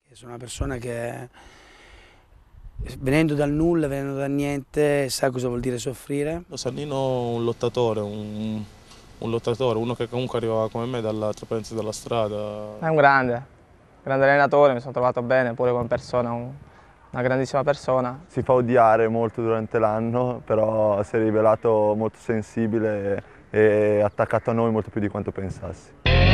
Sono una persona che, venendo dal nulla, venendo da niente, sa cosa vuol dire soffrire. Sannino è un lottatore, uno che comunque arrivava come me dall'altra parte della strada. È un grande allenatore, mi sono trovato bene pure come persona, una grandissima persona. Si fa odiare molto durante l'anno, però si è rivelato molto sensibile e attaccato a noi molto più di quanto pensassi.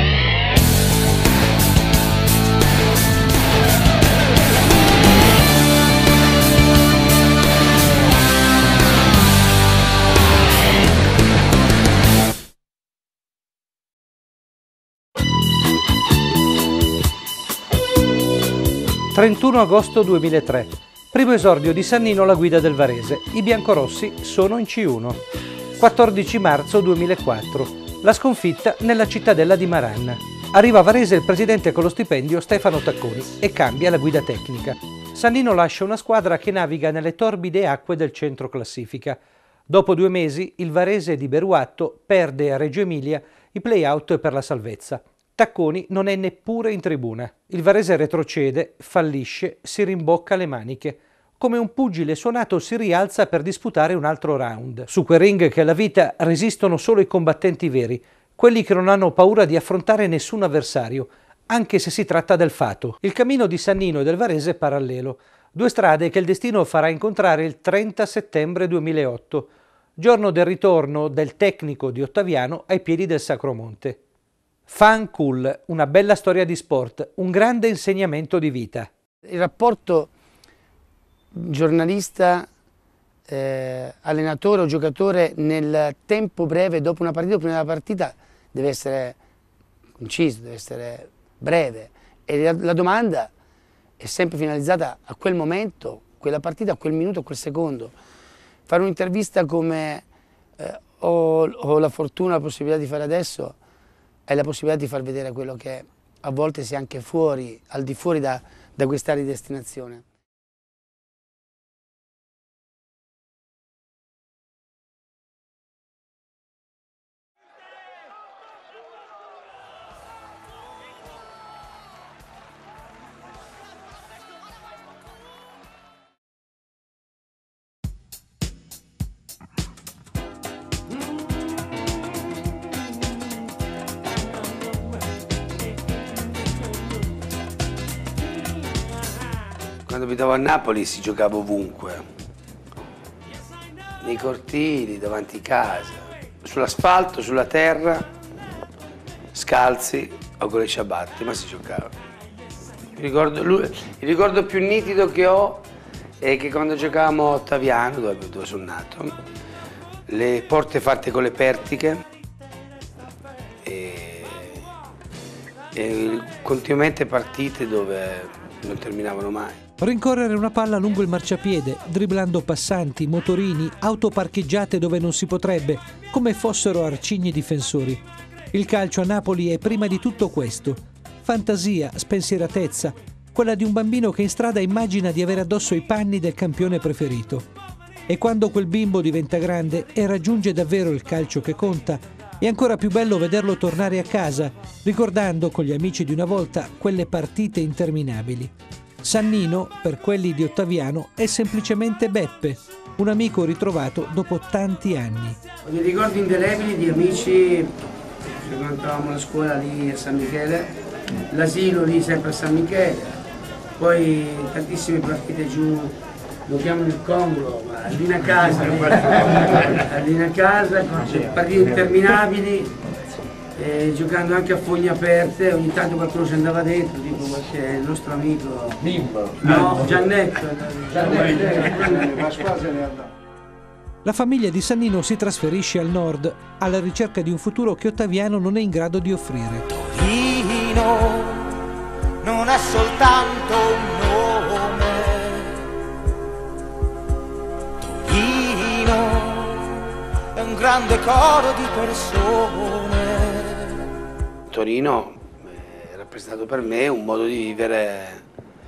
Il 31 agosto 2003, primo esordio di Sannino alla guida del Varese. I biancorossi sono in C1. 14 marzo 2004, la sconfitta nella cittadella di Maran. Arriva a Varese il presidente con lo stipendio Stefano Tacconi e cambia la guida tecnica. Sannino lascia una squadra che naviga nelle torbide acque del centro classifica. Dopo 2 mesi il Varese di Beruatto perde a Reggio Emilia i play-out per la salvezza. Tacconi non è neppure in tribuna. Il Varese retrocede, fallisce, si rimbocca le maniche. Come un pugile suonato si rialza per disputare un altro round. Su quel ring che alla vita resistono solo i combattenti veri, quelli che non hanno paura di affrontare nessun avversario, anche se si tratta del fato. Il cammino di Sannino e del Varese è parallelo. 2 strade che il destino farà incontrare il 30 settembre 2008, giorno del ritorno del tecnico di Ottaviano ai piedi del Sacro Monte. Fan cool, una bella storia di sport, un grande insegnamento di vita. Il rapporto giornalista, allenatore o giocatore nel tempo breve dopo una partita o prima della partita deve essere conciso, deve essere breve e la domanda è sempre finalizzata a quel momento, quella partita, a quel minuto, a quel secondo. Fare un'intervista come ho la fortuna, la possibilità di fare adesso, è la possibilità di far vedere quello che a volte si è anche fuori, al di fuori da quest'area di destinazione. Quando abitavo a Napoli si giocava ovunque, nei cortili, davanti a casa, sull'asfalto, sulla terra, scalzi o con le ciabatte, ma si giocava. Il ricordo più nitido che ho è che quando giocavamo a Ottaviano, dove sono nato, le porte fatte con le pertiche e continuamente partite dove non terminavano mai. Rincorrere una palla lungo il marciapiede, dribblando passanti, motorini, auto parcheggiate dove non si potrebbe, come fossero arcigni difensori. Il calcio a Napoli è prima di tutto questo. Fantasia, spensieratezza, quella di un bambino che in strada immagina di avere addosso i panni del campione preferito. E quando quel bimbo diventa grande e raggiunge davvero il calcio che conta, è ancora più bello vederlo tornare a casa, ricordando con gli amici di una volta quelle partite interminabili. Sannino, per quelli di Ottaviano, è semplicemente Beppe, un amico ritrovato dopo tanti anni. Ho dei ricordi indelebili di amici, frequentavamo la scuola lì a San Michele, l'asilo lì sempre a San Michele, poi tantissime partite giù, lo chiamano il Congolo, ma Allina Casa, partite interminabili. Giocando anche a fogne aperte, ogni tanto qualcuno ci andava dentro, tipo qualche nostro amico. Nimbo? No, Giannetto. La famiglia di Sannino si trasferisce al nord, alla ricerca di un futuro che Ottaviano non è in grado di offrire. Torino non è soltanto un nome. Torino è un grande coro di persone. Torino è rappresentato per me un modo di vivere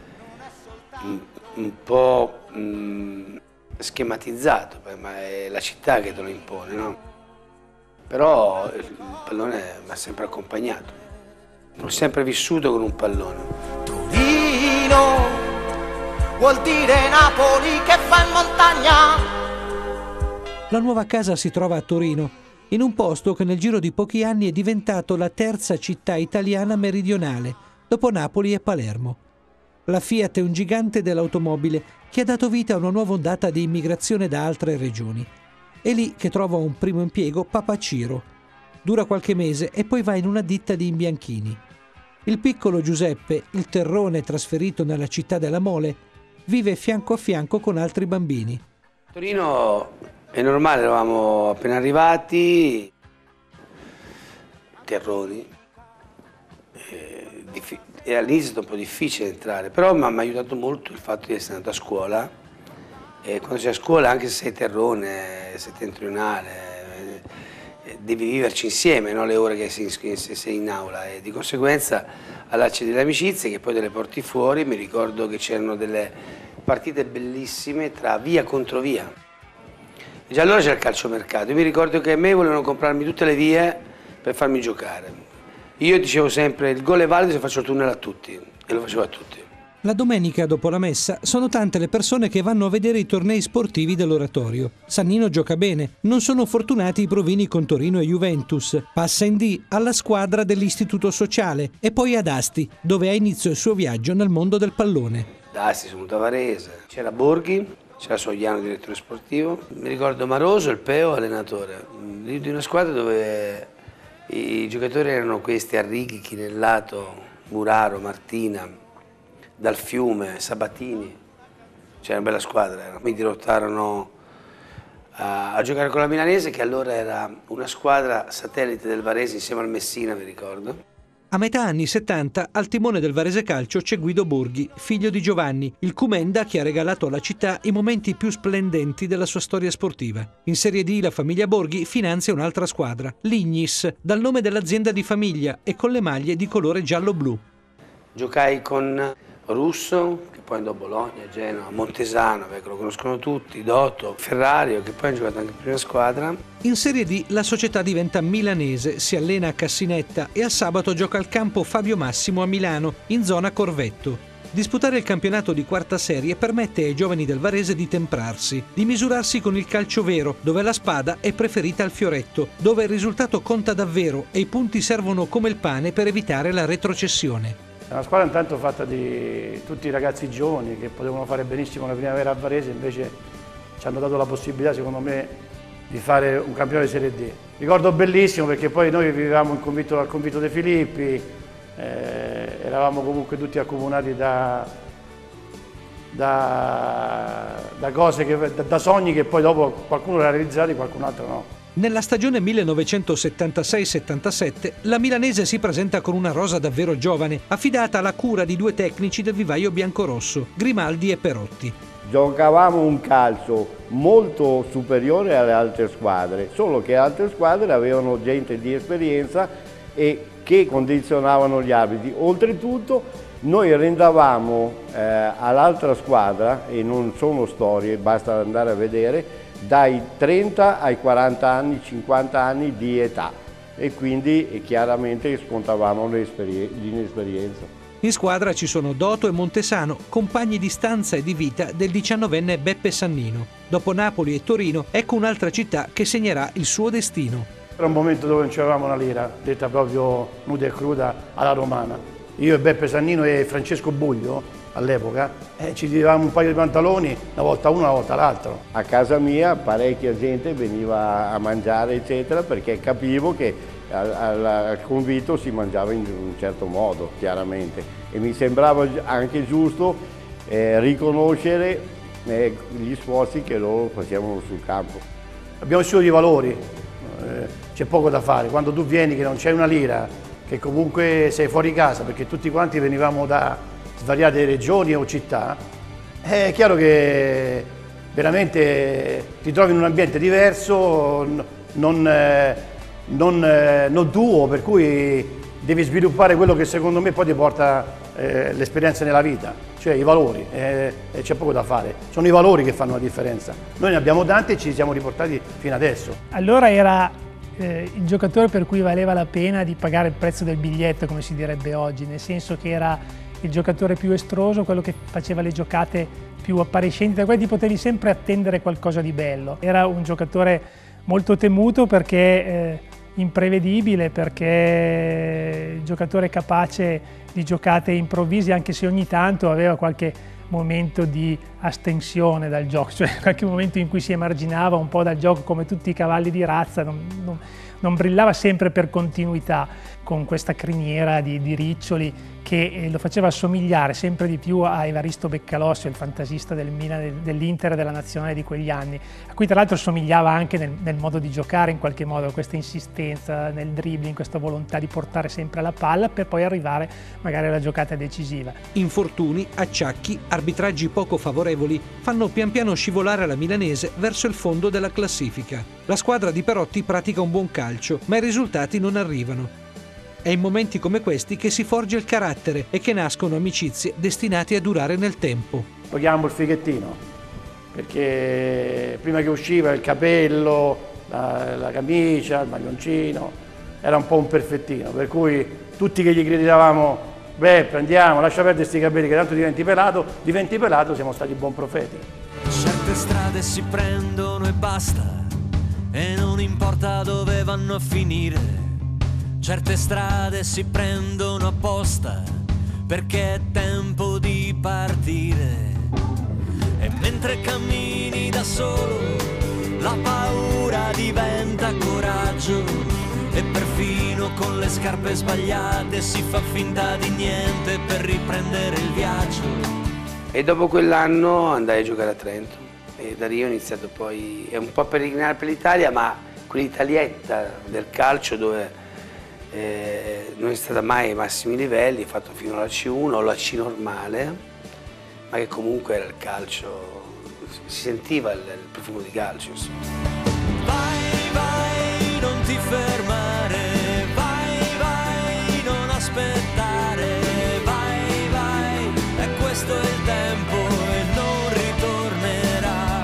un po' schematizzato, ma è la città che te lo impone, no? Però il pallone mi ha sempre accompagnato, l'ho sempre vissuto con un pallone. Torino, vuol dire Napoli che fa in montagna. La nuova casa si trova a Torino, in un posto che nel giro di pochi anni è diventato la terza città italiana meridionale, dopo Napoli e Palermo. La Fiat è un gigante dell'automobile che ha dato vita a una nuova ondata di immigrazione da altre regioni. È lì che trova un primo impiego Papa Ciro. Dura qualche mese e poi va in una ditta di imbianchini. Il piccolo Giuseppe, il terrone trasferito nella città della Mole, vive fianco a fianco con altri bambini. Torino è normale, eravamo appena arrivati, terroni, e all'inizio è stato un po' difficile entrare, però mi ha aiutato molto il fatto di essere andato a scuola, e quando sei a scuola, anche se sei terrone, settentrionale, devi viverci insieme, no? Le ore che sei in aula, e di conseguenza allacci delle amicizie che poi te le porti fuori. Mi ricordo che c'erano delle partite bellissime tra via contro via. Già allora c'era il calciomercato, io mi ricordo che a me volevano comprarmi tutte le vie per farmi giocare. Io dicevo sempre, il gol è valido se faccio il tunnel a tutti, e lo facevo a tutti. La domenica dopo la messa sono tante le persone che vanno a vedere i tornei sportivi dell'oratorio. Sannino gioca bene, non sono fortunati i provini con Torino e Juventus. Passa in D alla squadra dell'Istituto Sociale e poi ad Asti, dove ha inizio il suo viaggio nel mondo del pallone. Da Asti sono venuto a Varese, c'era Borghi, c'era Sogliano, direttore sportivo. Mi ricordo Maroso, il Peo, allenatore, di una squadra dove i giocatori erano questi: Arrighi, Chinellato, Muraro, Martina, Dal Fiume, Sabatini. C'era una bella squadra. Mi dirottarono a giocare con la Milanese, che allora era una squadra satellite del Varese insieme al Messina, vi ricordo. A metà anni 70 al timone del Varese Calcio c'è Guido Borghi, figlio di Giovanni, il Cumenda che ha regalato alla città i momenti più splendenti della sua storia sportiva. In Serie D la famiglia Borghi finanzia un'altra squadra, l'Ignis, dal nome dell'azienda di famiglia e con le maglie di colore giallo-blu. Giocai con Russo, che poi andò a Bologna, Genova, Montesano, che lo conoscono tutti, Dotto, Ferrario, che poi ha giocato anche in prima squadra. In Serie D la società diventa milanese, si allena a Cassinetta e al sabato gioca al campo Fabio Massimo a Milano, in zona Corvetto. Disputare il campionato di quarta serie permette ai giovani del Varese di temprarsi, di misurarsi con il calcio vero, dove la spada è preferita al fioretto, dove il risultato conta davvero e i punti servono come il pane per evitare la retrocessione. È una squadra intanto fatta di tutti i ragazzi giovani che potevano fare benissimo la primavera a Varese, invece ci hanno dato la possibilità, secondo me, di fare un campionato di Serie D. Ricordo bellissimo perché poi noi vivevamo al convitto De Filippi, eravamo comunque tutti accomunati da cose, da sogni che poi dopo qualcuno li ha realizzati, qualcun altro no. Nella stagione 1976-77 la milanese si presenta con una rosa davvero giovane, affidata alla cura di due tecnici del vivaio biancorosso, Grimaldi e Perotti. Giocavamo un calcio molto superiore alle altre squadre, solo che altre squadre avevano gente di esperienza e che condizionavano gli arbitri. Oltretutto noi rendavamo all'altra squadra, e non sono storie, basta andare a vedere, dai 30 ai 40 anni, 50 anni di età, e quindi chiaramente scontavamo l'inesperienza. In squadra ci sono Doto e Montesano, compagni di stanza e di vita del 19enne Beppe Sannino. Dopo Napoli e Torino, ecco un'altra città che segnerà il suo destino. Era un momento dove non c'avevamo una lira, detta proprio nuda e cruda alla romana. Io e Beppe Sannino e Francesco Buglio, all'epoca, ci dividevamo un paio di pantaloni, una volta uno, una volta l'altro. A casa mia parecchia gente veniva a mangiare, eccetera, perché capivo che al convitto si mangiava in un certo modo, chiaramente. E mi sembrava anche giusto riconoscere gli sforzi che loro facevano sul campo. Abbiamo vissuto i valori, c'è poco da fare. Quando tu vieni che non c'è una lira, che comunque sei fuori casa, perché tutti quanti venivamo da svariate regioni o città, è chiaro che veramente ti trovi in un ambiente diverso, non tuo, per cui devi sviluppare quello che secondo me poi ti porta l'esperienza nella vita, cioè i valori, e c'è poco da fare. Sono i valori che fanno la differenza. Noi ne abbiamo tanti e ci siamo riportati fino adesso. Allora era il giocatore per cui valeva la pena di pagare il prezzo del biglietto, come si direbbe oggi, nel senso che era il giocatore più estroso, quello che faceva le giocate più appariscenti, da cui ti potevi sempre attendere qualcosa di bello. Era un giocatore molto temuto perché imprevedibile, perché giocatore capace di giocate improvvise, anche se ogni tanto aveva qualche momento di astensione dal gioco, cioè qualche momento in cui si emarginava un po' dal gioco, come tutti i cavalli di razza, non brillava sempre per continuità, con questa criniera di riccioli che lo faceva assomigliare sempre di più a Evaristo Beccalossio, il fantasista del Milan, dell'Inter e della nazionale di quegli anni, a cui tra l'altro somigliava anche nel modo di giocare, in qualche modo, questa insistenza nel dribbling, questa volontà di portare sempre la palla per poi arrivare magari alla giocata decisiva. Infortuni, acciacchi, arbitraggi poco favorevoli fanno pian piano scivolare la milanese verso il fondo della classifica. La squadra di Perotti pratica un buon calcio, ma i risultati non arrivano. È in momenti come questi che si forgia il carattere e che nascono amicizie destinate a durare nel tempo. Lo chiamo il fighettino, perché prima che usciva il capello, la camicia, il maglioncino, era un po' un perfettino, per cui tutti che gli gridavamo: beh, prendiamo, lascia perdere questi capelli che tanto diventi pelato, siamo stati buon profeti. Certe strade si prendono e basta, e non importa dove vanno a finire. Certe strade si prendono apposta, perché è tempo di partire. E mentre cammini da solo, la paura diventa coraggio, e perfino con le scarpe sbagliate si fa finta di niente per riprendere il viaggio. E dopo quell'anno andai a giocare a Trento e da lì ho iniziato poi un po' a peregrinare per l'Italia, ma quell'italietta del calcio dove non è stata mai ai massimi livelli, fatto fino alla C1 o la C normale, ma che comunque era il calcio, si sentiva il profumo di calcio, insomma. Vai, vai, non ti fermare, vai, non aspettare, vai, e questo è il tempo e non ritornerà.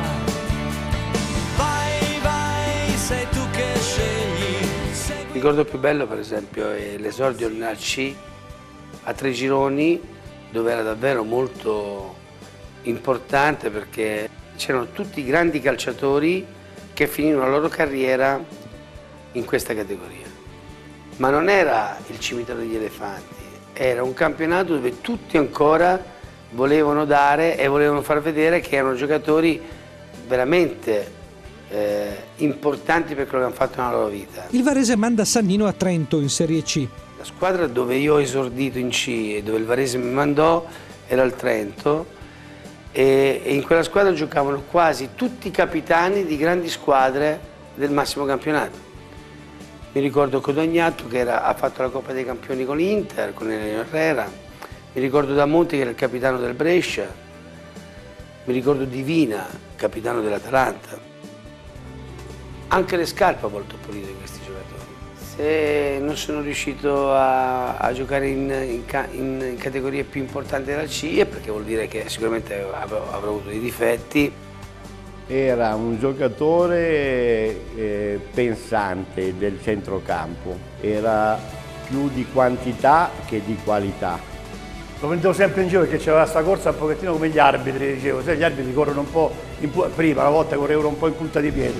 Vai, sei tu che scegli. Il ricordo più bello, per esempio, è l'esordio nella C a 3 gironi, dove era davvero molto importante perché c'erano tutti i grandi calciatori che finivano la loro carriera in questa categoria. Ma non era il cimitero degli elefanti, era un campionato dove tutti ancora volevano dare e volevano far vedere che erano giocatori veramente importanti per quello che hanno fatto nella loro vita. Il Varese manda Sannino a Trento in Serie C. La squadra dove io ho esordito in C e dove il Varese mi mandò era il Trento, e in quella squadra giocavano quasi tutti i capitani di grandi squadre del massimo campionato. Mi ricordo Codognatto che ha fatto la Coppa dei Campioni con l'Inter, con Elio Herrera, mi ricordo Damonte che era il capitano del Brescia, mi ricordo Divina, capitano dell'Atalanta. Anche le scarpe a volte ho pulito di questi giocatori. Se non sono riuscito a giocare in categorie più importanti della C è perché vuol dire che sicuramente avrò avuto dei difetti. Era un giocatore pensante del centrocampo, era più di quantità che di qualità. Lo prendevo sempre in giro perché c'era questa corsa un pochettino come gli arbitri, dicevo, se gli arbitri corrono un po', prima una volta correvano un po' in punta di piedi.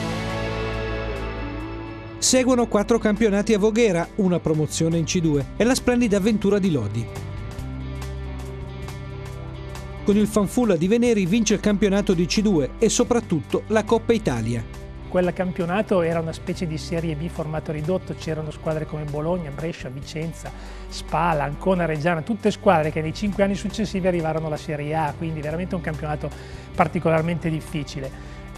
Seguono 4 campionati a Voghera, una promozione in C2 e la splendida avventura di Lodi. Con il Fanfulla di Veneri vince il campionato di C2 e soprattutto la Coppa Italia. Quel campionato era una specie di Serie B formato ridotto, c'erano squadre come Bologna, Brescia, Vicenza, Spal, Ancona, Reggiana, tutte squadre che nei 5 anni successivi arrivarono alla Serie A, quindi veramente un campionato particolarmente difficile.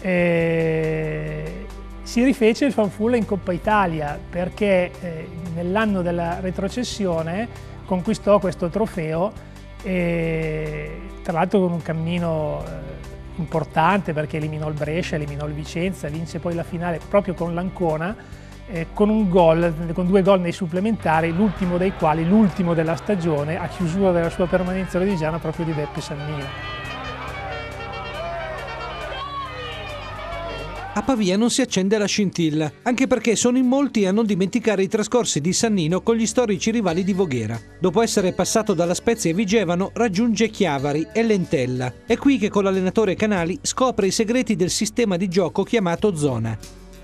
Si rifece il Fanfulla in Coppa Italia perché nell'anno della retrocessione conquistò questo trofeo, tra l'altro con un cammino importante perché eliminò il Brescia, eliminò il Vicenza, vinse poi la finale proprio con l'Ancona con 2 gol nei supplementari, l'ultimo dei quali, l'ultimo della stagione, a chiusura della sua permanenza rodigiana, proprio di Beppe Sannino. A Pavia non si accende la scintilla, anche perché sono in molti a non dimenticare i trascorsi di Sannino con gli storici rivali di Voghera. Dopo essere passato dalla Spezia e Vigevano, raggiunge Chiavari e Lentella. È qui che con l'allenatore Canali scopre i segreti del sistema di gioco chiamato zona.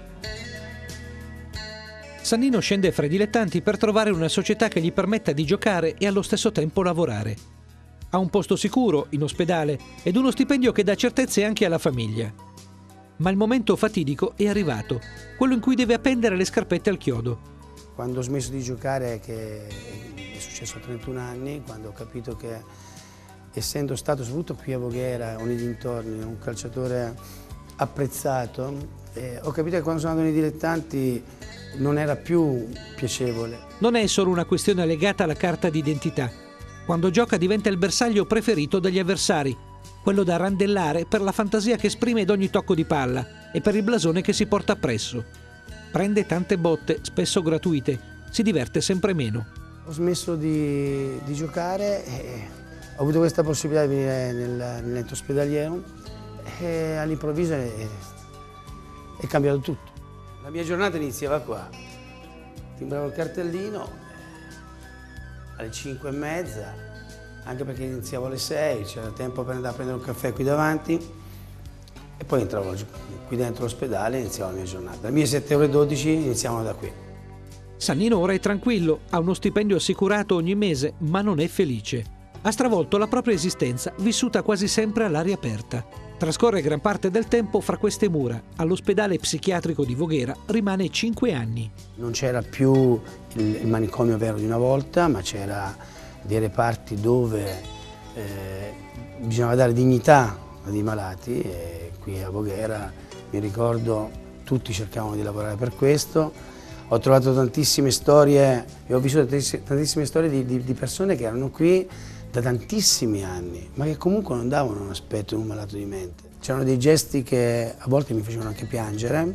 Sannino scende fra i dilettanti per trovare una società che gli permetta di giocare e allo stesso tempo lavorare. Ha un posto sicuro, in ospedale, ed uno stipendio che dà certezze anche alla famiglia. Ma il momento fatidico è arrivato, quello in cui deve appendere le scarpette al chiodo. Quando ho smesso di giocare, che è successo a 31 anni, quando ho capito che, essendo stato soprattutto qui a Voghera o nei dintorni, un calciatore apprezzato, ho capito che quando sono andato nei dilettanti non era più piacevole. Non è solo una questione legata alla carta d'identità. Quando gioca diventa il bersaglio preferito dagli avversari, quello da randellare per la fantasia che esprime ad ogni tocco di palla e per il blasone che si porta appresso. Prende tante botte, spesso gratuite, si diverte sempre meno. Ho smesso di giocare e ho avuto questa possibilità di venire nell'ente ospedaliero e all'improvviso è cambiato tutto. La mia giornata iniziava qua, timbravo il cartellino alle 5:30, anche perché iniziavo alle 6, c'era tempo per andare a prendere un caffè qui davanti e poi entravo qui dentro l'ospedale e iniziavo la mia giornata. Le mie 7,12 € iniziavano da qui. Sannino ora è tranquillo, ha uno stipendio assicurato ogni mese, ma non è felice. Ha stravolto la propria esistenza, vissuta quasi sempre all'aria aperta. Trascorre gran parte del tempo fra queste mura. All'ospedale psichiatrico di Voghera rimane 5 anni. Non c'era più il manicomio vero di una volta, ma c'era dei reparti dove bisognava dare dignità ai malati e qui a Voghera mi ricordo tutti cercavano di lavorare per questo. Ho trovato tantissime storie e ho vissuto tantissime storie di persone che erano qui da tantissimi anni, ma che comunque non davano un aspetto di un malato di mente. C'erano dei gesti che a volte mi facevano anche piangere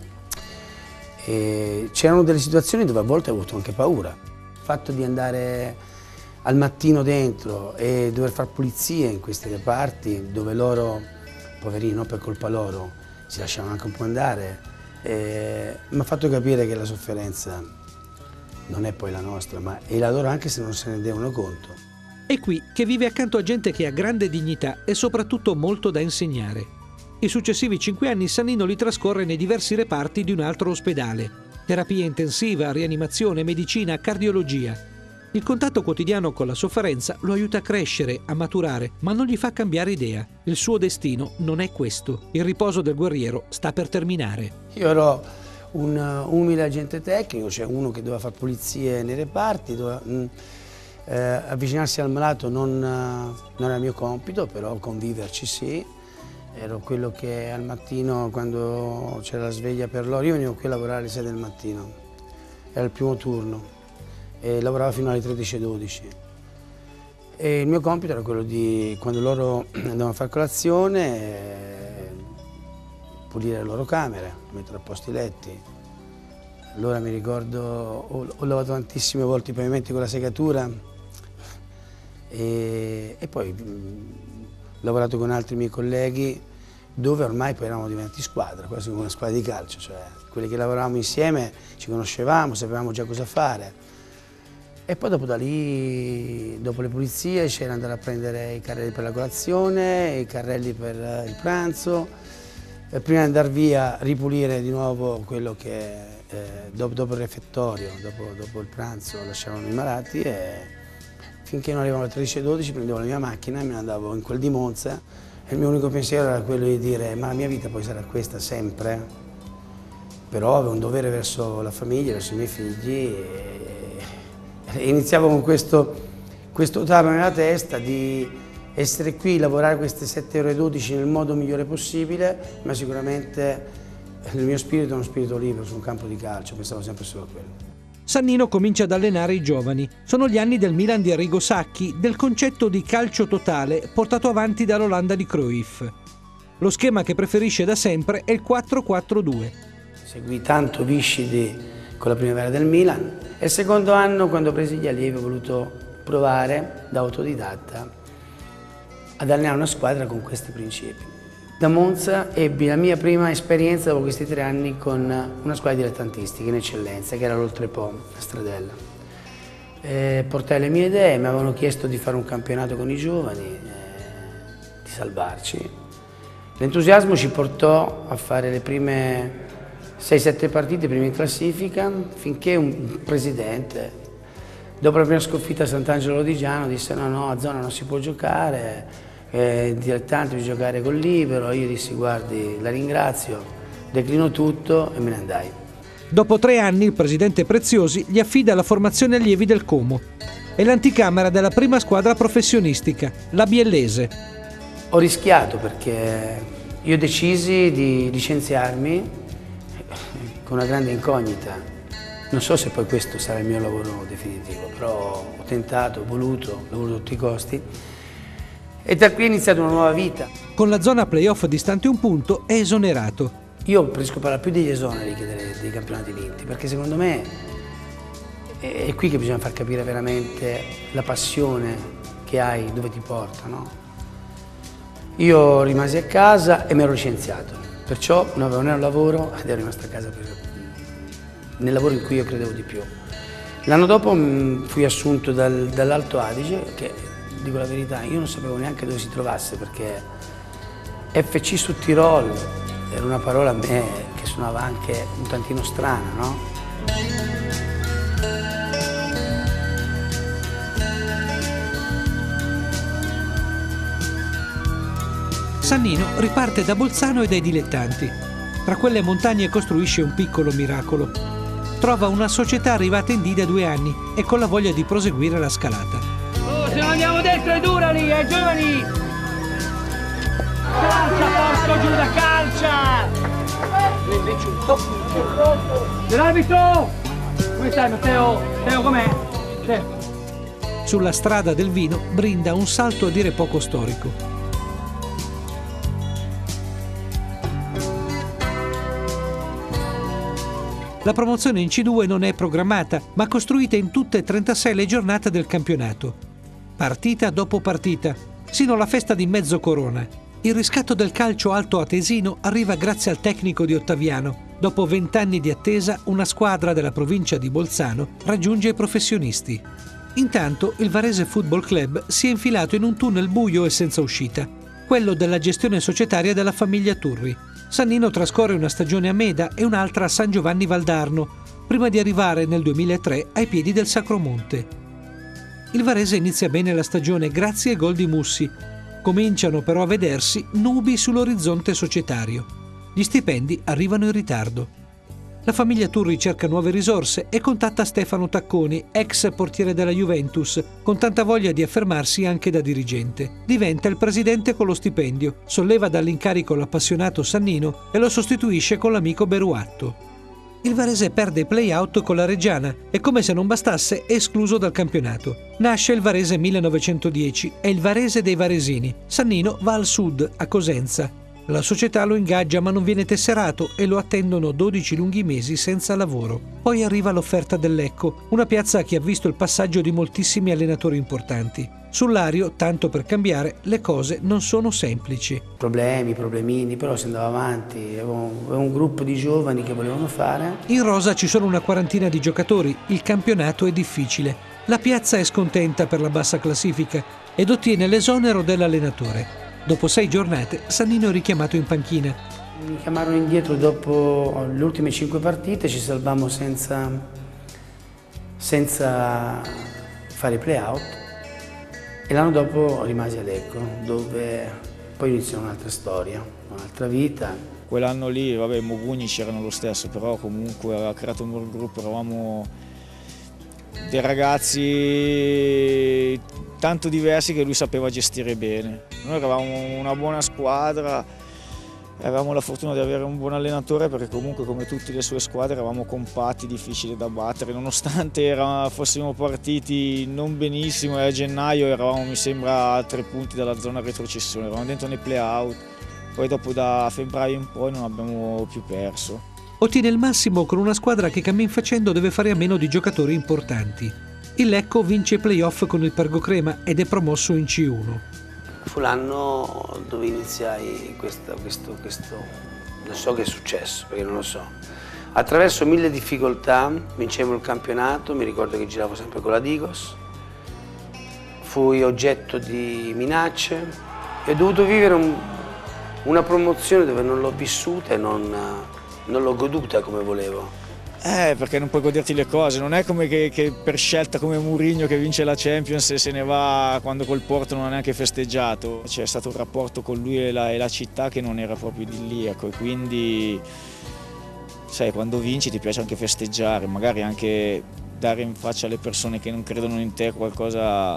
e c'erano delle situazioni dove a volte ho avuto anche paura. Il fatto di andare al mattino dentro e dover fare pulizie in questi reparti dove loro, poverini, non per colpa loro, si lasciavano anche un po' andare, mi ha fatto capire che la sofferenza non è poi la nostra, ma è la loro anche se non se ne rendono conto. È qui che vive accanto a gente che ha grande dignità e soprattutto molto da insegnare. I successivi 5 anni Sannino li trascorre nei diversi reparti di un altro ospedale. Terapia intensiva, rianimazione, medicina, cardiologia. Il contatto quotidiano con la sofferenza lo aiuta a crescere, a maturare, ma non gli fa cambiare idea. Il suo destino non è questo. Il riposo del guerriero sta per terminare. Io ero un umile agente tecnico, cioè uno che doveva fare pulizie nei reparti, avvicinarsi al malato non era mio compito, però conviverci sì. Ero quello che al mattino, quando c'era la sveglia per loro, io venivo qui a lavorare alle 6 del mattino, era il primo turno e lavoravo fino alle 13:12. E il mio compito era quello di, quando loro andavano a fare colazione, pulire le loro camere, mettere a posto i letti. Allora mi ricordo, ho lavato tantissime volte i pavimenti con la segatura e poi ho lavorato con altri miei colleghi dove ormai poi eravamo diventati squadra, quasi come una squadra di calcio, cioè quelli che lavoravamo insieme ci conoscevamo, sapevamo già cosa fare. E poi dopo da lì, dopo le pulizie, c'era andare a prendere i carrelli per la colazione, i carrelli per il pranzo, e prima di andare via ripulire di nuovo quello che dopo il refettorio, dopo il pranzo lasciavano i malati e finché non arrivavano alle 13:12 prendevo la mia macchina e me ne andavo in quel di Monza e il mio unico pensiero era quello di dire ma la mia vita poi sarà questa sempre, però avevo un dovere verso la famiglia, verso i miei figli e iniziavo con questo tarlo nella testa di essere qui, lavorare queste 7,12 € nel modo migliore possibile, ma sicuramente il mio spirito è uno spirito libero su un campo di calcio, pensavo sempre solo a quello. Sannino comincia ad allenare i giovani. Sono gli anni del Milan di Arrigo Sacchi, del concetto di calcio totale portato avanti dall'Olanda di Cruyff. Lo schema che preferisce da sempre è il 4-4-2. Seguì tanto Viscidi con la primavera del Milan e il secondo anno, quando ho preso gli allievi, ho voluto provare da autodidatta ad allenare una squadra con questi principi. Da Monza ebbi la mia prima esperienza dopo questi 3 anni con una squadra dilettantistica in eccellenza, che era l'Oltrepo, a Stradella. Portai le mie idee, mi avevano chiesto di fare un campionato con i giovani, di salvarci. L'entusiasmo ci portò a fare le prime 6-7 partite, prime in classifica, finché un presidente, dopo la prima sconfitta a Sant'Angelo Lodigiano, disse no, a zona non si può giocare, dilettante di giocare col libero. Io dissi guardi, la ringrazio, declino tutto e me ne andai. Dopo 3 anni il presidente Preziosi gli affida la formazione allievi del Como e l'anticamera della prima squadra professionistica, la Biellese. Ho rischiato perché io decisi di licenziarmi con una grande incognita. Non so se poi questo sarà il mio lavoro definitivo, però ho tentato, ho voluto a tutti i costi. E da qui è iniziata una nuova vita. Con la zona playoff distante un punto è esonerato. Io preferisco parlare più degli esoneri che dei campionati vinti, perché secondo me è qui che bisogna far capire veramente la passione che hai, dove ti porta, no? Io rimasi a casa e mi ero licenziato, perciò non avevo né un lavoro ed ero rimasto a casa nel lavoro in cui io credevo di più. L'anno dopo fui assunto dall'Alto Adige, che dico la verità, io non sapevo neanche dove si trovasse, perché FC su Tirol era una parola a me che suonava anche un tantino strana, no? Sannino riparte da Bolzano e dai dilettanti. Tra quelle montagne costruisce un piccolo miracolo. Trova una società arrivata in D da 2 anni e con la voglia di proseguire la scalata. Se non andiamo dentro è dura lì, giovani! Calcia, porco Giuda, calcia! Dell'arbitro! Come stai Matteo? Matteo com'è? Sulla strada del vino brinda un salto a dire poco storico. La promozione in C2 non è programmata, ma costruita in tutte e 36 le giornate del campionato. Partita dopo partita, sino alla festa di Mezzocorona. Il riscatto del calcio alto atesino arriva grazie al tecnico di Ottaviano. Dopo 20 anni di attesa, una squadra della provincia di Bolzano raggiunge i professionisti. Intanto il Varese Football Club si è infilato in un tunnel buio e senza uscita, quello della gestione societaria della famiglia Turri. Sannino trascorre una stagione a Meda e un'altra a San Giovanni Valdarno, prima di arrivare nel 2003 ai piedi del Sacromonte. Il Varese inizia bene la stagione grazie ai gol di Mussi. Cominciano però a vedersi nubi sull'orizzonte societario. Gli stipendi arrivano in ritardo. La famiglia Turri cerca nuove risorse e contatta Stefano Tacconi, ex portiere della Juventus, con tanta voglia di affermarsi anche da dirigente. Diventa il presidente con lo stipendio, solleva dall'incarico l'appassionato Sannino e lo sostituisce con l'amico Beruatto. Il Varese perde i play-out con la Reggiana e, come se non bastasse, è escluso dal campionato. Nasce il Varese 1910, è il Varese dei Varesini. Sannino va al sud, a Cosenza. La società lo ingaggia ma non viene tesserato e lo attendono 12 lunghi mesi senza lavoro. Poi arriva l'offerta del Lecco, una piazza che ha visto il passaggio di moltissimi allenatori importanti. Sul Lario, tanto per cambiare, le cose non sono semplici. Problemini, però si andava avanti, avevo un gruppo di giovani che volevano fare. In rosa ci sono una quarantina di giocatori, il campionato è difficile. La piazza è scontenta per la bassa classifica ed ottiene l'esonero dell'allenatore. Dopo 6 giornate, Sannino è richiamato in panchina. Mi chiamarono indietro dopo le ultime 5 partite, ci salvammo senza fare play-out e l'anno dopo rimasi a Lecco, dove poi iniziò un'altra storia, un'altra vita. Quell'anno lì, vabbè, i Mogugni c'erano lo stesso, però comunque aveva creato un buon gruppo, eravamo dei ragazzi tanto diversi che lui sapeva gestire bene. Noi eravamo una buona squadra, avevamo la fortuna di avere un buon allenatore perché comunque come tutte le sue squadre eravamo compatti, difficili da battere, nonostante fossimo partiti non benissimo e a gennaio eravamo mi sembra a 3 punti dalla zona retrocessione, eravamo dentro nei play-out, poi dopo da febbraio in poi non abbiamo più perso. Ottiene il massimo con una squadra che cammin facendo deve fare a meno di giocatori importanti. Il Lecco vince i play-off con il Pergocrema ed è promosso in C1. Fu l'anno dove iniziai questo, non so che è successo, perché non lo so. Attraverso 1000 difficoltà vincemmo il campionato, mi ricordo che giravo sempre con la Digos, fui oggetto di minacce e ho dovuto vivere una promozione dove non l'ho vissuta e non l'ho goduta come volevo. Perché non puoi goderti le cose, non è come che per scelta come Mourinho che vince la Champions e se ne va quando col Porto non ha neanche festeggiato. C'è stato un rapporto con lui e la città che non era proprio idilliaco e quindi sai, quando vinci ti piace anche festeggiare, magari anche dare in faccia alle persone che non credono in te qualcosa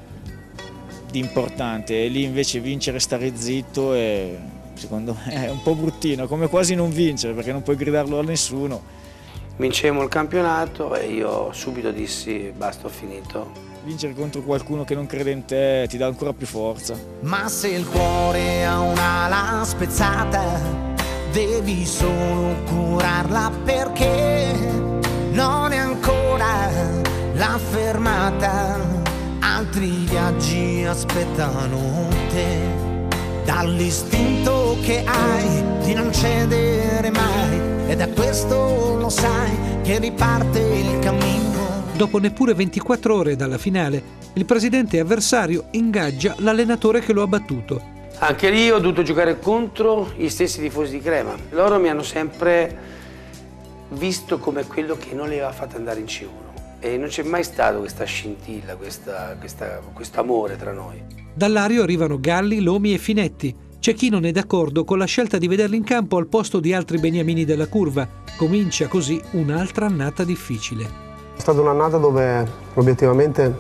di importante e lì invece vincere e stare zitto è, secondo me è un po' bruttino, come quasi non vincere perché non puoi gridarlo a nessuno. Vincemmo il campionato e io subito dissi basta, ho finito. Vincere contro qualcuno che non crede in te ti dà ancora più forza. Ma se il cuore ha un'ala spezzata, devi solo curarla perché non è ancora la fermata. Altri viaggi aspettano te. Dall'istinto che hai di non cedere mai. E da questo lo sai che riparte il cammino. Dopo neppure 24 ore dalla finale, il presidente avversario ingaggia l'allenatore che lo ha battuto. Anche lì ho dovuto giocare contro gli stessi tifosi di Crema. Loro mi hanno sempre visto come quello che non li aveva fatto andare in C1. E non c'è mai stato questa scintilla, questo amore tra noi. Dall'Ario arrivano Galli, Lomi e Finetti. C'è chi non è d'accordo con la scelta di vederli in campo al posto di altri beniamini della curva. Comincia così un'altra annata difficile. È stata un'annata dove obiettivamente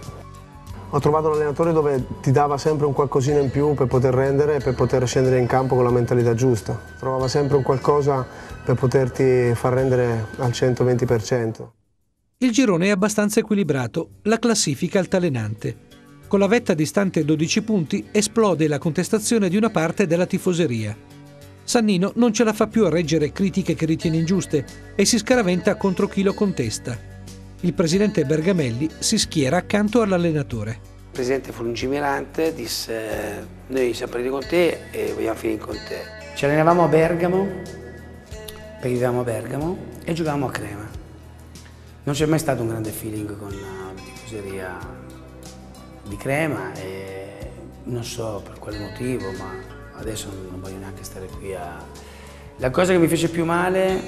ho trovato un allenatore dove ti dava sempre un qualcosina in più per poter rendere e per poter scendere in campo con la mentalità giusta. Trovava sempre un qualcosa per poterti far rendere al 120%. Il girone è abbastanza equilibrato, la classifica altalenante. Con la vetta distante 12 punti esplode la contestazione di una parte della tifoseria. Sannino non ce la fa più a reggere critiche che ritiene ingiuste e si scaraventa contro chi lo contesta. Il presidente Bergamelli si schiera accanto all'allenatore. Il presidente fu lungimirante, disse noi siamo partiti con te e vogliamo finire con te. Ci allenavamo a Bergamo, perché vivevamo a Bergamo e giocavamo a Crema. Non c'è mai stato un grande feeling con la tifoseria di Crema e non so per quale motivo, ma adesso non voglio neanche stare qui a... La cosa che mi fece più male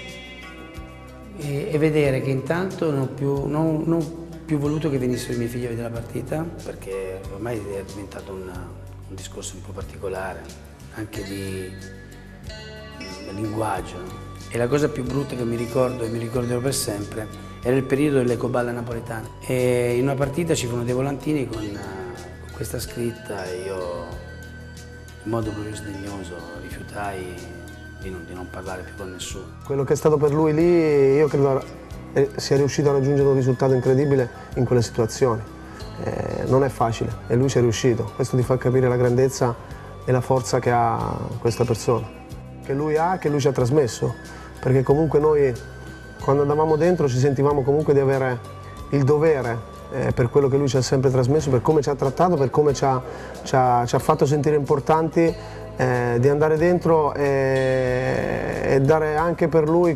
è vedere che intanto non ho più voluto che venissero i miei figli a vedere la partita, perché ormai è diventato un discorso un po' particolare, anche di linguaggio. E la cosa più brutta che mi ricordo e mi ricorderò per sempre era il periodo dell'Ecoballa napoletana e in una partita ci furono dei volantini con questa scritta e io in modo proprio sdegnoso rifiutai di non parlare più con nessuno. Quello che è stato per lui lì, io credo sia riuscito a raggiungere un risultato incredibile in quelle situazioni. Non è facile e lui ci è riuscito. Questo ti fa capire la grandezza e la forza che ha questa persona, che lui ha, che lui ci ha trasmesso, perché comunque noi quando andavamo dentro ci sentivamo comunque di avere il dovere per quello che lui ci ha sempre trasmesso, per come ci ha trattato, per come ci ha fatto sentire importanti, di andare dentro e dare anche per lui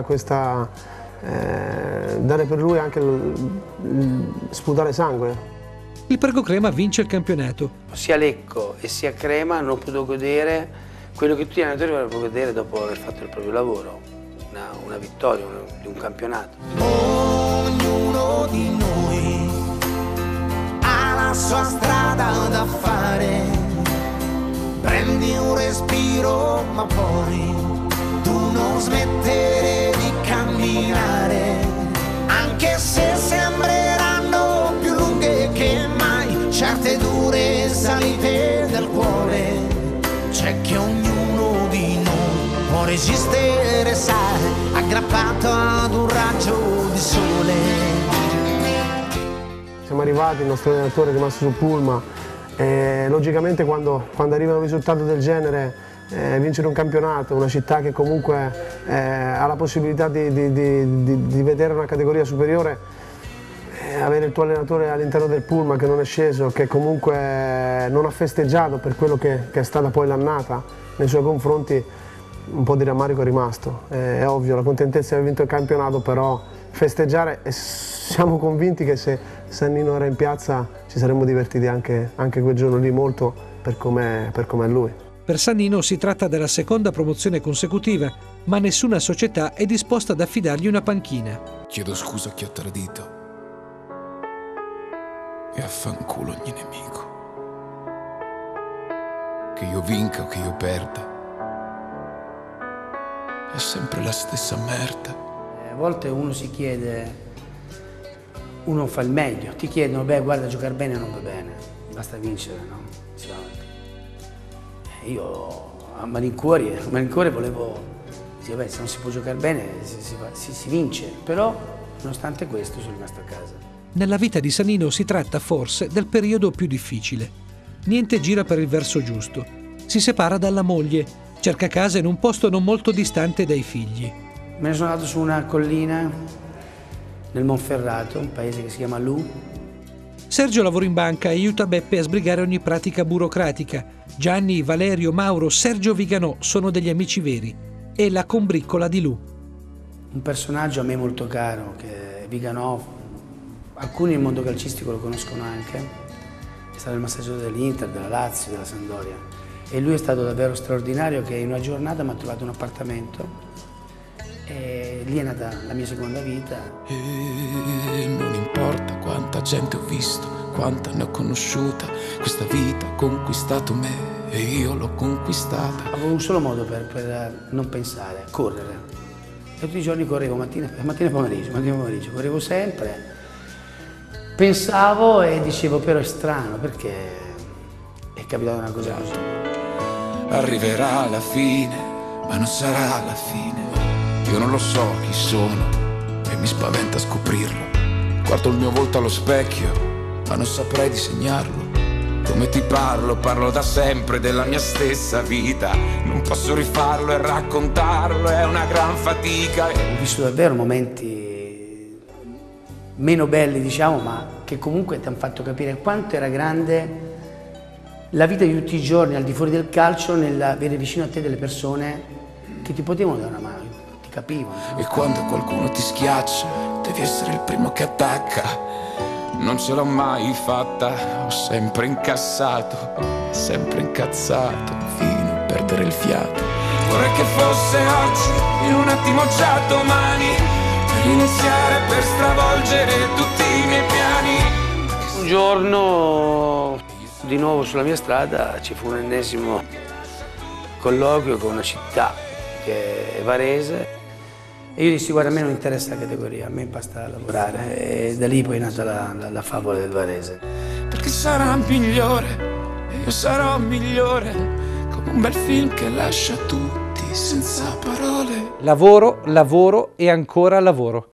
dare per lui anche sputare sangue. Il Pergo Crema vince il campionato. Sia Lecco e sia Crema non ho potuto godere quello che tutti gli allenatori vorrebbero godere dopo aver fatto il proprio lavoro. Una vittoria di un campionato. Ognuno di noi ha la sua strada da fare. Prendi un respiro, ma poi tu non smettere di camminare. Anche se sembreranno più lunghe che mai certe dure salite del cuore, c'è che ognuno di noi può resistere, sai, aggrappato ad un raggio di sole. Siamo arrivati, il nostro allenatore è rimasto sul pullman e logicamente quando arriva un risultato del genere, vincere un campionato, una città che comunque ha la possibilità di vedere una categoria superiore, avere il tuo allenatore all'interno del pullman che non è sceso, che comunque non ha festeggiato per quello che è stata poi l'annata nei suoi confronti, un po' di rammarico è rimasto. È ovvio, la contentezza di aver vinto il campionato, però festeggiare, e siamo convinti che se Sannino era in piazza ci saremmo divertiti anche quel giorno lì molto per com'è lui. Per Sannino si tratta della seconda promozione consecutiva, ma nessuna società è disposta ad affidargli una panchina. Chiedo scusa a chi ho tradito e affanculo ogni nemico. Che io vinca o che io perda, è sempre la stessa merda. A volte uno si chiede, uno fa il meglio, ti chiedono, beh guarda, giocare bene non va bene, basta vincere, no? Io a malincuore volevo dire, beh, se non si può giocare bene si vince, però nonostante questo sono rimasto a casa. Nella vita di Sannino si tratta forse del periodo più difficile. Niente gira per il verso giusto. Si separa dalla moglie, cerca casa in un posto non molto distante dai figli. Me ne sono andato su una collina nel Monferrato, un paese che si chiama Lu. Sergio lavora in banca e aiuta Beppe a sbrigare ogni pratica burocratica. Gianni, Valerio, Mauro, Sergio Viganò sono degli amici veri. È la combriccola di Lu. Un personaggio a me molto caro, che è Viganò, alcuni nel mondo calcistico lo conoscono anche, è stato il massaggiatore dell'Inter, della Lazio, della Sampdoria. E lui è stato davvero straordinario, che in una giornata mi ha trovato un appartamento e lì è nata la mia seconda vita. E non importa quanta gente ho visto, quanta ne ho conosciuta, questa vita ha conquistato me e io l'ho conquistata. Avevo un solo modo per non pensare, correre. E tutti i giorni correvo, mattina e pomeriggio, correvo sempre. Pensavo e dicevo, però è strano, perché è capitata una cosa così. Arriverà la fine, ma non sarà la fine. Io non lo so chi sono e mi spaventa scoprirlo. Guardo il mio volto allo specchio, ma non saprei disegnarlo. Come ti parlo da sempre della mia stessa vita. Non posso rifarlo e raccontarlo, è una gran fatica. Ho vissuto davvero momenti meno belli, diciamo, ma che comunque ti hanno fatto capire quanto era grande la vita di tutti i giorni, al di fuori del calcio, nell'avere vicino a te delle persone che ti potevano dare una mano, ti capivano. E quando qualcuno ti schiaccia, devi essere il primo che attacca. Non ce l'ho mai fatta, ho sempre incassato, sempre incazzato, fino a perdere il fiato. Vorrei che fosse oggi, in un attimo già domani, per iniziare, per stravolgere tutti i miei piani. Un giorno, di nuovo sulla mia strada, ci fu un ennesimo colloquio con una città che è Varese. E io dissi, guarda, a me non interessa la categoria, a me basta lavorare. E da lì poi è nata la favola del Varese. Perché sarà migliore, e io sarò migliore, come un bel film che lascia tutti senza parole. Lavoro, lavoro e ancora lavoro.